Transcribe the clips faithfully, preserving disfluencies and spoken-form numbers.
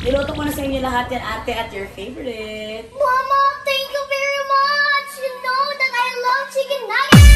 Niluto ko na sa inyo lahat yan, ate, at your favorite. Mama, thank you very much! You know that I love chicken nuggets!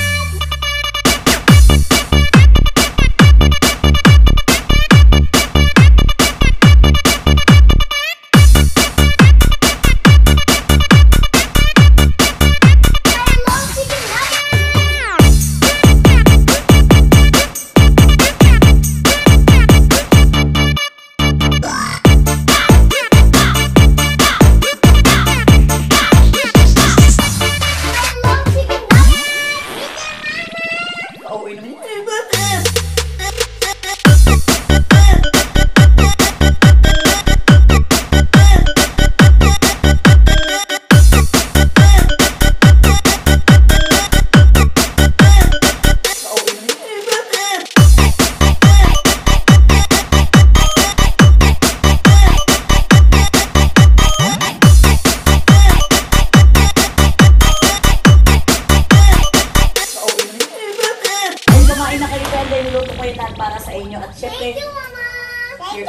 Niluto ko yan para sa inyo at syempre, thank you, Mama! Thank you,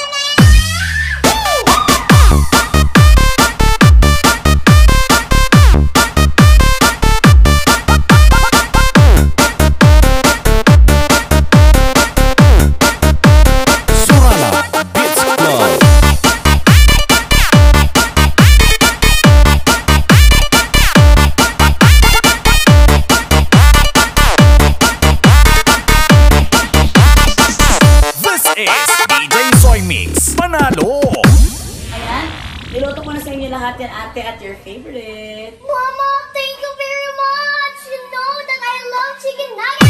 SoyMix, panalo! Ayan, niluto ko na sa inyo lahat yan, ate, at your favorite. Mama, thank you very much! You know that I love chicken nuggets!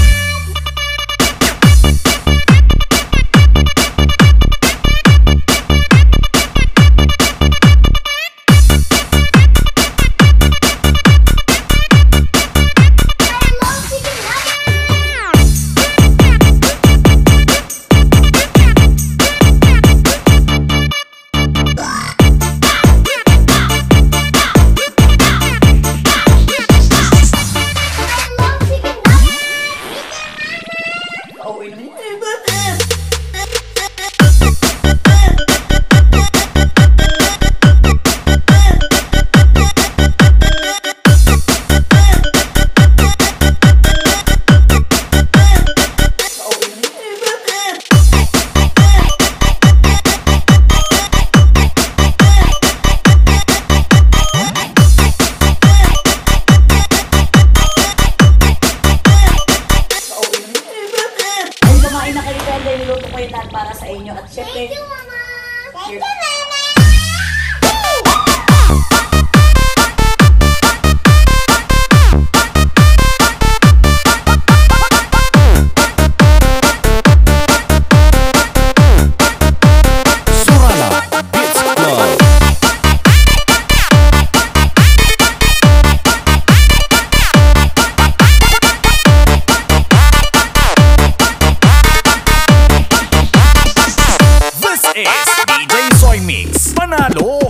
Niluto ko yan para sa inyo at syempre, thank you, Mama! Thank you, Surallah, Beats Club. This is D J SoyMix, panalo!